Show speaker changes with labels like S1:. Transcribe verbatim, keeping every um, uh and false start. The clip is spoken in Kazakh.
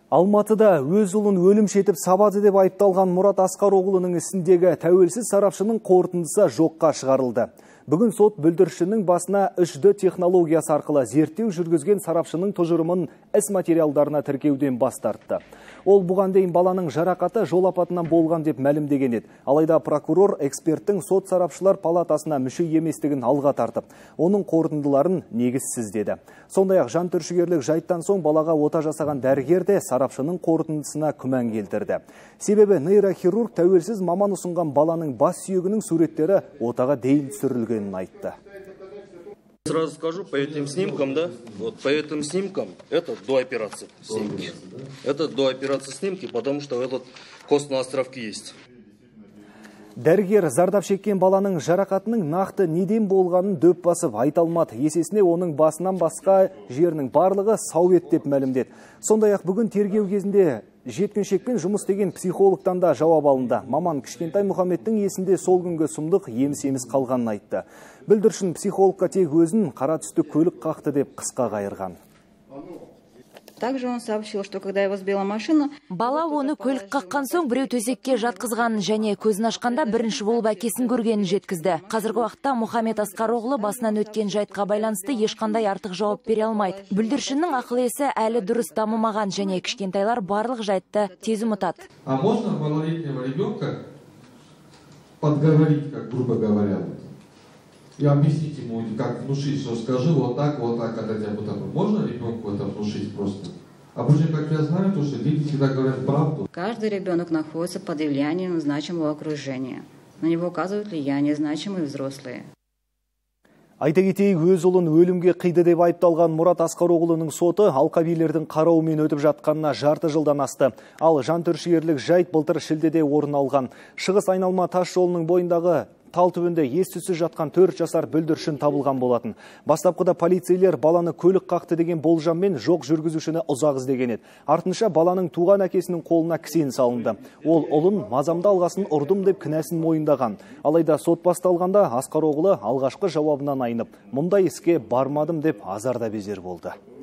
S1: Алматыда өз ұлын өлім шетіп сабады деп айыпталған Мұрат Асқароғлының ісіндегі тәуелсіз сарапшының қорытындысы жоққа шығарылды. Бүгін сот бүлдіршінің басына үш дэ технологиясы арқылы зерттеу жүргізген сарапшының тұжырымын іс материалдарына тіркеуден бас тартты. Ол бұған дейін баланың жарақаты жол апатынан болған деп мәлімдеген еді. Алайда прокурор эксперттің сот сарапшылар палатасына мүше еместігін алға тартып, оның қорытындыларын негізсіз деді. Сондай-ақ жантүршігерлік жайттан соң балаға ота жасаған дәрігер де сарапшының қорытындысына күмән келтірді. Себебі нейрохирург тәуелсіз маман ұсынған баланың бас сүйегінің суреттері отаға дейін түсірілгенін айтты.
S2: Сразу скажу, по этим снимкам, да, вот по этим снимкам, это до операции снимки. Это до операции снимки, потому что этот кост на островке есть.
S1: Дәрігер зардап шеккен баланың жарақатының нақты неден болғанын дөп басып айта алмады. Есесіне оның басынан басқа жерінің барлығы сау еді деп мәлімдеді. Сондай-ақ бүгін тергеу кезінде жеткіншекпен жұмыс істеген психологтан да жауап алынды. Маман Кішкентай Мұхаммедтің есінде сол күнгі сұмдық еміс-еміс қалғанын айтты. Бүлдіршін психологқа тек өзін қара түсті көлік қақты деп қысқа қайырған.
S3: Также он сообщил, что когда его сбила машина,
S4: бала оны көлік қаққан соң біреу төсекке жатқызғанын және көзін ашқанда бірінші болып әкесін көргенін жеткізді. Қазіргі уақытта Мұхаммед Асқароғлы басынан өткен жайтқа байланысты ешқандай артық жауап бере алмайды. Бүлдіршіннің ақыл-есі әлі дұрыс дамымаған және кішкентайлар барлық жайтты тез ұмытады.
S5: А можно малолетнего ребенка подговорить, как грубо говоря, и объяснить ему, как внушить, что скажи вот так, вот так, когда тебя вот так. Можно ребенку это внушить просто? Обычно, как я знаю, то, что дети всегда говорят правду.
S3: Каждый ребенок находится под влиянием значимого окружения. На него оказывают влияние значимые взрослые.
S1: Айта кетейік, өз ұлын өлімге қиды деп айыпталған Мұрат Асқароғлының соты алқабилердің қарауымен өтіп жатқанына жарты жылдан асты. Ал жантүршігерлік жайт былтыр шілдеде орын алған. Шығыс айналма тас жолының бойындағы тал түбінде ес-түссіз жатқан төрт жасар бүлдіршін табылған болатын. Бастапқыда полицейлер баланы көлік қақты деген болжаммен жоқ жүргізушіні ұзақ іздеген еді. Артынша баланың туған әкесінің қолына кісен салынды. Ол ұлын мазамды алғасын ұрдым деп кінәсін мойындаған. Алайда сот басталғанда Асқароғлы алғашқы жауабынан айнып, мұндай іске бармадым деп азарда безер болды.